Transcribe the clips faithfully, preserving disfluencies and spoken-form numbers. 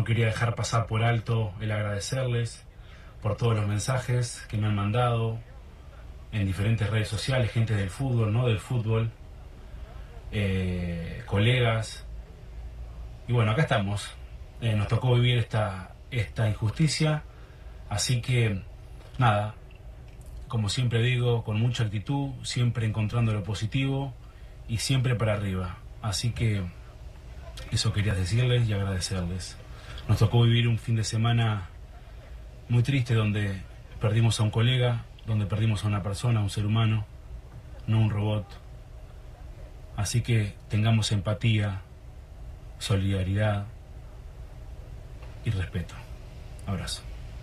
quería dejar pasar por alto el agradecerles por todos los mensajes que me han mandado en diferentes redes sociales, gente del fútbol, no del fútbol, eh, colegas. Y bueno, acá estamos. Eh, nos tocó vivir esta, esta injusticia, así que nada, como siempre digo, con mucha actitud, siempre encontrando lo positivo y siempre para arriba. Así que eso quería decirles y agradecerles. Nos tocó vivir un fin de semana muy triste donde perdimos a un colega, donde perdimos a una persona, a un ser humano, no un robot. Así que tengamos empatía, solidaridad y respeto. Abrazo.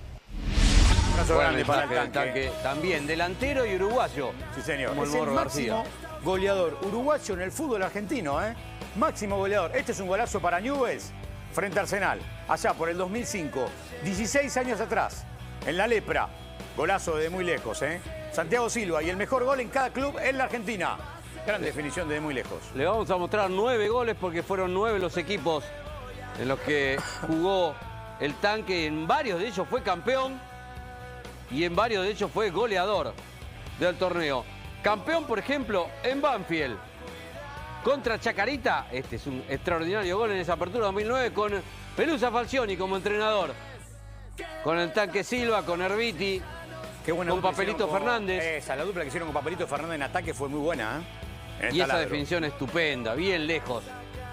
Un abrazo grande para el Tanque, Tanque. Tanque también, delantero y uruguayo. Sí, señor. Como el Es el Morro máximo García. goleador uruguayo en el fútbol argentino, ¿eh? Máximo goleador. Este es un golazo para Newell's frente a Arsenal. Allá por el dos mil cinco. dieciséis años atrás. En la lepra. Golazo de muy lejos, ¿eh? Santiago Silva. Y el mejor gol en cada club en la Argentina. Gran definición de muy lejos. Le vamos a mostrar nueve goles porque fueron nueve los equipos en los que jugó el Tanque. En varios de ellos fue campeón y en varios de ellos fue goleador del torneo. Campeón, por ejemplo, en Banfield contra Chacarita. Este es un extraordinario gol en esa apertura dos mil nueve con Pelusa Falcioni como entrenador. Con el Tanque Silva, con Herbiti, Qué buena con dupla Papelito hicieron con- Fernández. Esa, la dupla que hicieron con Papelito Fernández en ataque fue muy buena, ¿eh? En el Y esa taladro. definición estupenda, bien lejos.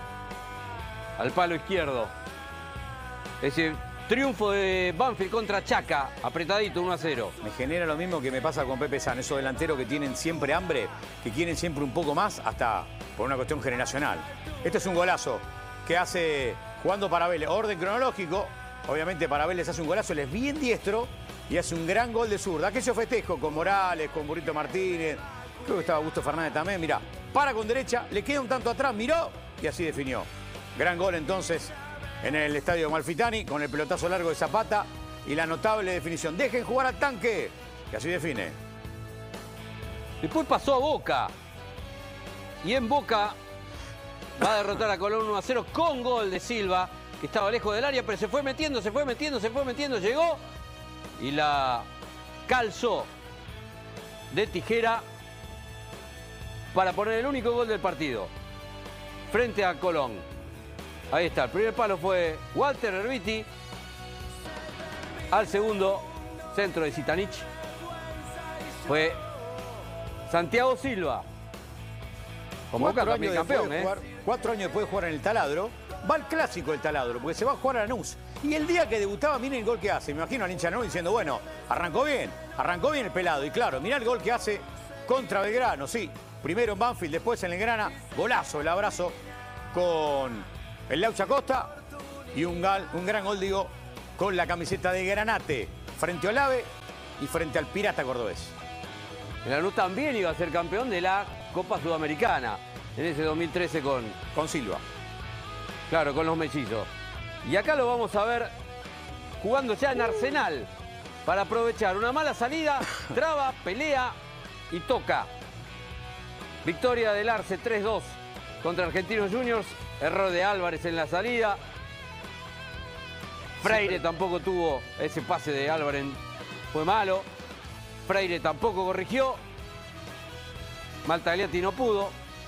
Al palo izquierdo. Ese triunfo de Banfield contra Chaca, apretadito, uno a cero. Me genera lo mismo que me pasa con Pepe San, esos delanteros que tienen siempre hambre, que quieren siempre un poco más, hasta por una cuestión generacional. Este es un golazo que hace jugando para Vélez, orden cronológico, obviamente para Vélez hace un golazo, él es bien diestro y hace un gran gol de zurda. Aquello festejo con Morales, con Burrito Martínez, creo que estaba Augusto Fernández también, mirá, para con derecha, le queda un tanto atrás, miró y así definió. Gran gol entonces en el estadio Amalfitani, con el pelotazo largo de Zapata y la notable definición. Dejen jugar al Tanque, que así define. Después pasó a Boca. Y en Boca va a derrotar a Colón uno a cero con gol de Silva, que estaba lejos del área, pero se fue metiendo, se fue metiendo, se fue metiendo, llegó y la calzó de tijera para poner el único gol del partido frente a Colón. Ahí está, el primer palo fue Walter Herbiti, al segundo, centro de Zitanich, fue Santiago Silva. Con Boca también después campeón, de ¿eh? jugar, cuatro años después de jugar en el Taladro, va al clásico del Taladro, porque se va a jugar a Lanús. Y el día que debutaba, miren el gol que hace. Me imagino al hincha de Lanús diciendo, bueno, arrancó bien, arrancó bien el pelado. Y claro, mirá el gol que hace contra Belgrano, sí. Primero en Banfield, después en el Grana. Golazo, el abrazo con el Laucha Costa. Y un, gal, un gran gol, digo, con la camiseta de Granate. Frente al AVE y frente al Pirata Cordobés. El Lanús también iba a ser campeón de la Copa Sudamericana en ese dos mil trece con, Con Silva. claro, con los mellizos. Y acá lo vamos a ver jugando ya en Arsenal para aprovechar una mala salida, traba, pelea y toca. Victoria del Arce tres dos contra Argentinos Juniors. Error de Álvarez en la salida. Freire tampoco tuvo ese pase de Álvarez, fue malo. Freire tampoco corrigió. Maltagliati no pudo.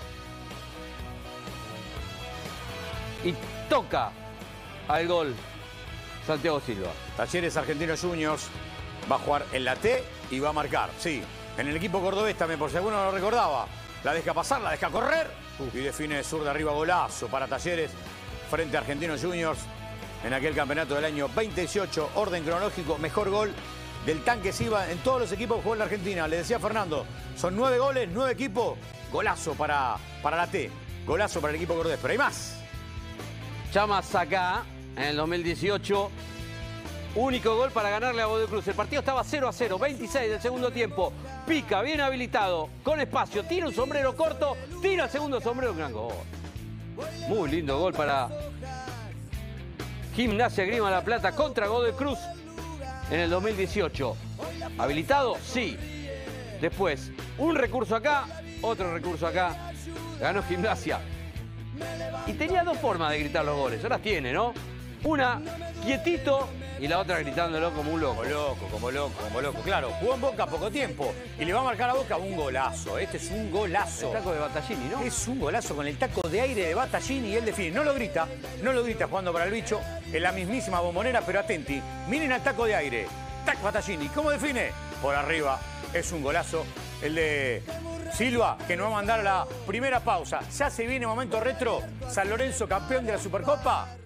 Y toca al gol Santiago Silva. Talleres Argentinos Juniors va a jugar en la T y va a marcar, sí. En el equipo cordobés también, por si alguno no lo recordaba. La deja pasar, la deja correr y define de sur de arriba golazo para Talleres frente a Argentinos Juniors en aquel campeonato del año veinte dieciocho. Orden cronológico, mejor gol del Tanque Silva en todos los equipos que juegan en la Argentina. Le decía Fernando, son nueve goles, nueve equipos. Golazo para, para la T, golazo para el equipo cordobés, pero hay más. Chamas acá en el dos mil dieciocho. Único gol para ganarle a Godoy Cruz. El partido estaba cero a cero, veintiséis del segundo tiempo. Pica, bien habilitado, con espacio. Tira un sombrero corto, tira el segundo sombrero, gran gol. Muy lindo gol para Gimnasia Grima La Plata contra Godoy Cruz en el dos mil dieciocho. ¿Habilitado? Sí. Después, un recurso acá, otro recurso acá. Ganó Gimnasia. Y tenía dos formas de gritar los goles. Ahora tiene, ¿no? Una quietito y la otra gritándolo como un loco. Como loco, como loco, como loco. Claro, jugó en Boca poco tiempo y le va a marcar a Boca un golazo. Este es un golazo. El taco de Battaglini, ¿no? Es un golazo con el taco de aire de Battaglini y él define. No lo grita, no lo grita jugando para el bicho en la mismísima Bombonera, pero atenti. Miren al taco de aire. Tac Battaglini. ¿Cómo define? Por arriba. Es un golazo. El de Silva, que nos va a mandar a la primera pausa. Ya se viene momento retro. San Lorenzo, campeón de la Supercopa.